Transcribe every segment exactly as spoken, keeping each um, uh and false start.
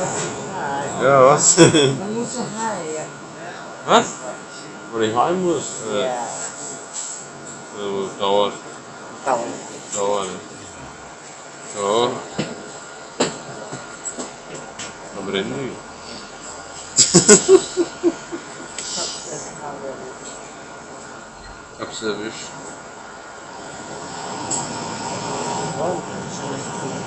Ja, was? Man muss ja heim. Was? Wo ich heim muss? Äh, Ja. äh, dauert. Dauert. Dauert. Ja. Am Rennen. Hab's erwischt. Wow, schönes Bild.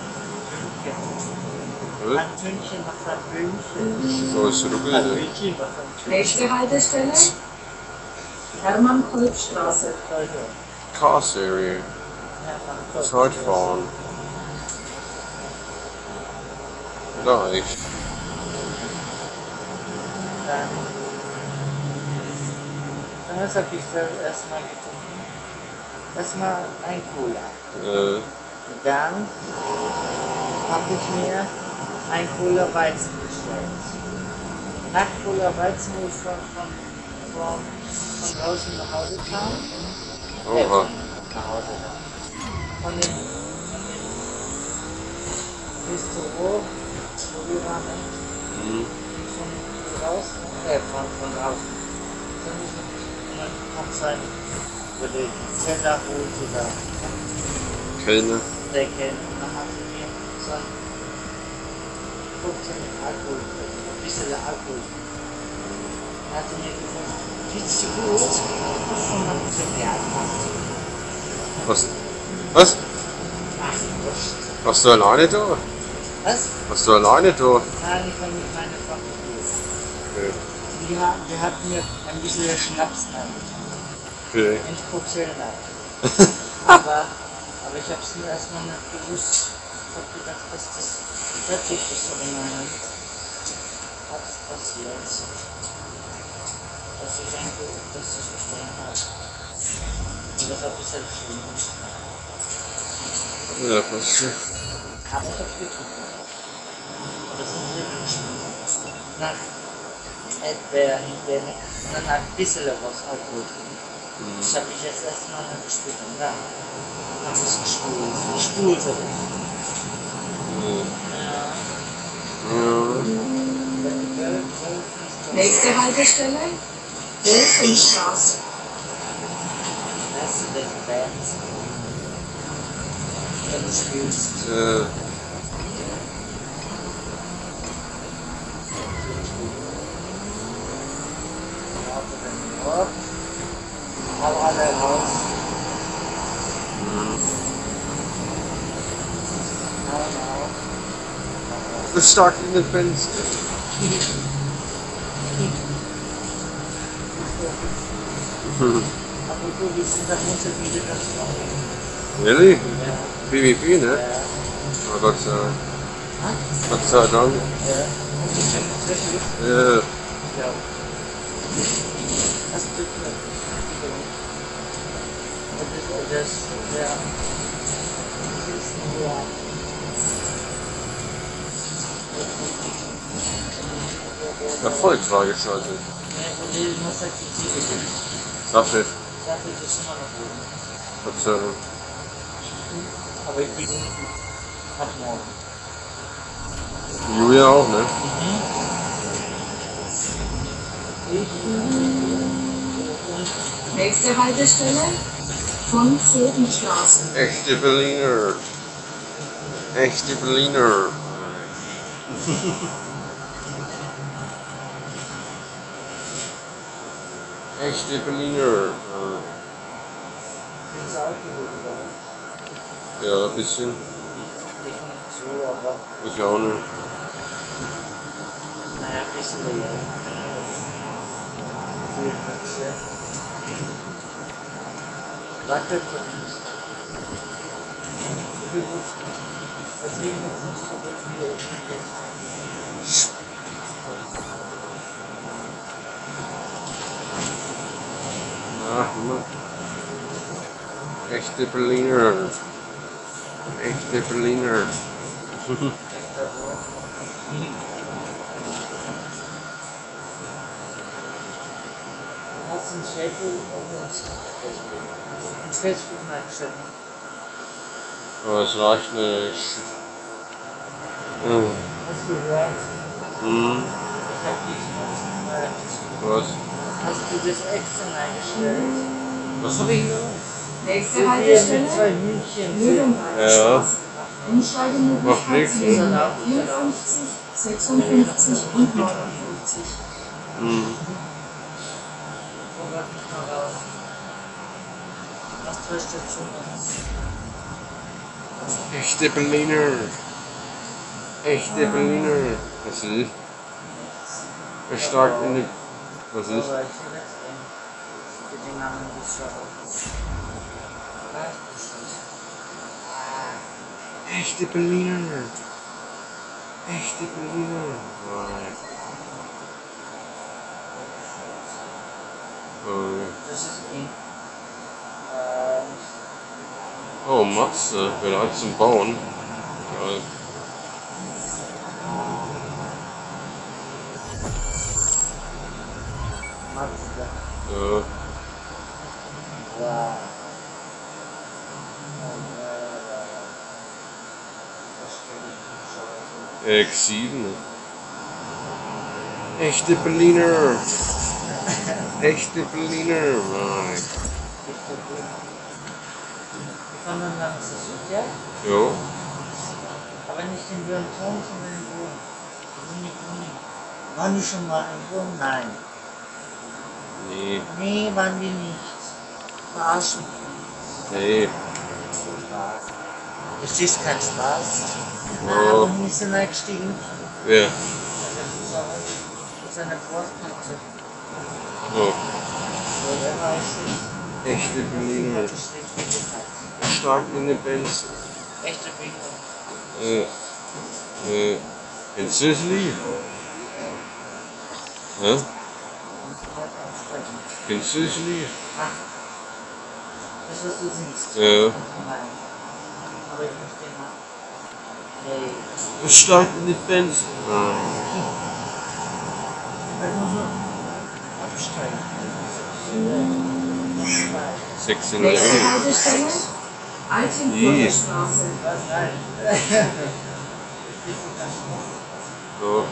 Ein Tönchen macht ein Böhnchen. So ist es Ein ruckig. Böhnchen macht ein Tönchen. Nächste Haltestelle Hermann-Kolb-Straße. Car Serie. Zeitfahren. Vielleicht. Dann, dann habe ich da erstmal getrunken. Erstmal ein Cola. Äh, Dann habe ich mir ein Cola Weizen bestellt. Nach Cola Weizen, wo ich von, von, von, von draußen nach Hause kam. Äh, oha. nach Hause kam. Von dem, von dem Restaurant, wo wir waren, Mhm. von draußen, äh, von, von draußen. Dann ist noch, und dann kommt sein, wo der Teller holte da. Keine. Der kennt, und dann hat sie mir so ein fünfzehn Alkohol, ein bisschen Alkohol. Dann hat sie mir gesagt, geht's dir gut? fünfundachtzig Jahre alt. Was? Was? Ach, wurscht. Hast du alleine da? Was? Hast du alleine da? Nein, ich war mit meiner Frau gewesen. Okay. Wir, wir hatten mir ein bisschen Schnaps angetan. Okay. Ein speziellen aber, aber ich habe es mir erstmal nicht gewusst. Ich habe gedacht, dass das fertig ist, aber nein. Was passiert? Dass ich denke, dass ich verstehen habe. Und das habe ich selbst gemacht. Ja, passt schon. Aber ich habe es getrunken. Das ist wirklich schlimm. Nach Erdbeeren, Himbeeren und dann ein bisschen was Alkohol drin. Das habe ich jetzt erstmal nicht gespürt. Und dann habe ich es gespult. Gespult habe ich. Ja. Ja. Nächste Haltestelle Wilsonstraße. Das ist der Band. Wenn du spielst. Äh, Hau alle raus. Hau auf. das stark in den Fenster. Apropos, wir sind da munter wieder ganz neu. Really? Ja. P V P, ne? Ja. Oh Gott sei Dank. Ah? Gott sei Dank. Ja. Und die sind tatsächlich. Ja. Ja. Das tut mir. Das ist das, ja. Das ist nur. Erfolg freigeschaltet. Ja, und die muss halt die Ziege geben. Dafür. Dafür ist es immer noch oben. Gott sei Dank. Aber ich bin ab morgen. Julia auch, ne? Nächste Haltestelle von Zotenstraße. Echte Berliner. Echte Berliner. Echte Berliner. Findest du Alkohol oder? Ja, ein bisschen. Ich nicht so, aber Ich auch nicht. naja, ein bisschen ja. Viel Wünsche. Warte kurz. Es regnet nicht so gut wie jetzt. Ach, Mann. Echte Berliner. Echte Berliner. Hast du einen Schädel oder ein Facebook nachgestellt? Aber es reicht nicht. Ja. Was gehört? Hm. Ich hab diesmal gehört. Was? Hast du das extra eingestellt? Was hab ich gehört? Nächste Mit Haltestelle, zwei Hühnchen. Mühlenwaldstraße. Umsteigemöglichkeit nichts. zwischen vierundfünfzig, sechsundfünfzig und neunundfünfzig. Hm. Wo wird nicht mal raus? Noch zwei Stationen. Echte Berliner. Echte Berliner. Was ist? Verstärkt in die. Was ist? Aber ich will jetzt eng. Mit den Namen nicht so auf. Leicht ist das. Echte Berliner. Echte Berliner. Nein. Oh, ja. Das ist eng. Ähm, Oh, Matze, bereit zum Bauen. Geil. Mazda. Ja. Wow. X sieben. Echte Berliner. Echte Berliner. Nein. Voneinander ist das gut, ja? Jo. Aber nicht in Björnton, sondern in Wurm. Wurm, Wurm. Waren die schon mal in Wurm? Nein. Nee. Nee, waren die nicht. Verarschen. Nee. Das ist kein Spaß. Oh. Ah, wohin ist er eingestiegen? Wer? Das ist eine Postkarte. Oh. So, der weiß es. Echte Berliner. Das ist richtig gesagt. Stark in der Benz. Echte Bingo. Äh. Äh. Kennst du das Lied? Hä? Kennst du das Lied? Ach, das, was du singst. Ja. Nein. Aber ich muss den mal. Hey. Stark in der Benz. Nein. Ich muss nur absteigen. sechzehn Nächste Jahre. Haltestelle, Altenburger Straße. Was? Nein. So.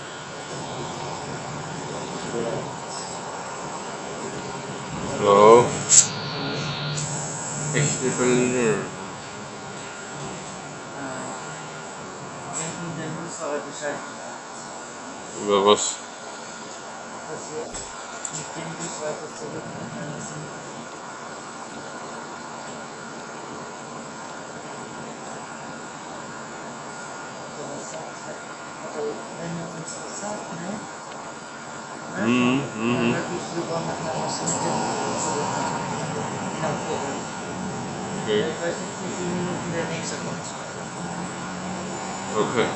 So. Echte Berliner. Wenn der Busfahrer Bescheid sagt, Über was? dass wir mit dem Bus weiter zurückfahren müssen. Also, wenn er uns das sagt, ne? Ne? Mhm, Dann mhm. wirklich, wir wollen nachher was mit dem Bus zurückfahren. Genau, okay. Okay. Ich weiß nicht, wie viele Minuten der nächste kommt. Okay.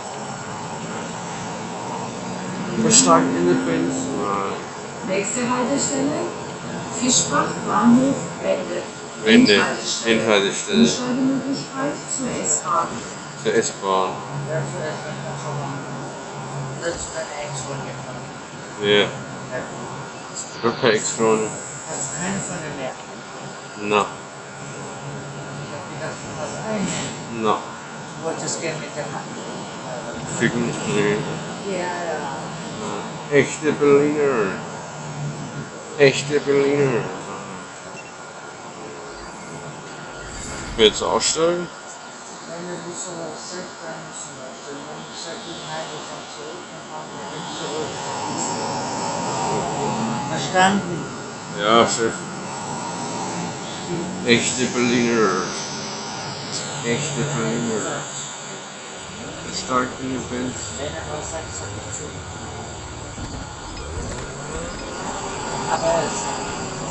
Verstärkt in der Benz. Nein. Nächste Haltestelle, Fischbach, Bahnhof, Wende. Wende. Endhaltestelle. Endhaltestelle. Umsteigemöglichkeit zur S-Bahn. Der S-Bahn. Ja, zuerst wenn man schon mal. Das ist deine Ex-Freundin gefahren. Ja. Ja. Ich hab keine Ex-Freundin. Hast du keine von den mehr? Na. Ich hab gedacht, du hast eine. Na. Du wolltest gerne mit der Hand. Ficken. Nee. Ja, ja. Echte Berliner. Echte Berliner. Ich will jetzt aussteigen. Wenn der Bus aber sagt, dann müssen wir stellen. Wenn ich sage, ich heile von zurück, dann fahren wir nicht zurück. Verstanden? Ja, Chef. Echte Berliner. Echte Berliner. Stark in der Benz. Wenn er was sagt, sag ich zu. Aber er sagt.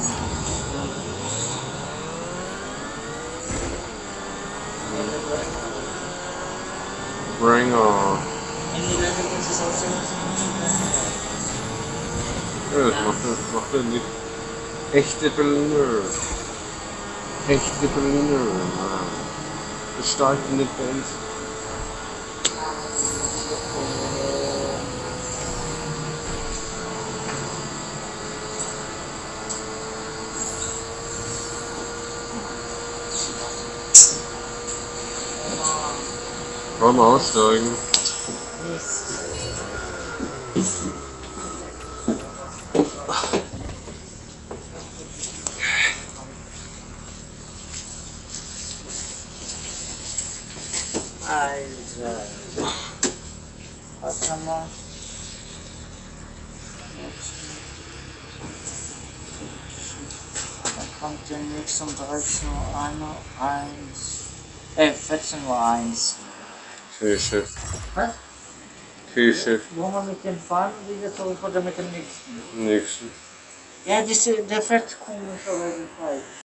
Bring on. In die Länder kannst du es ausstellen, Ja, das macht er, das macht er nicht. Echte Berliner. Echte Berliner. Stark in der Benz. Wollen wir aussteigen? Also, was haben wir? Dann kommt demnächst um dreizehn Uhr eins, äh, vierzehn Uhr eins. Küche. Was? Küche. Wollen wir mit dem fahren wieder zurück oder mit dem nächsten? Nächsten. Ja, das, der fährt komischerweise falsch.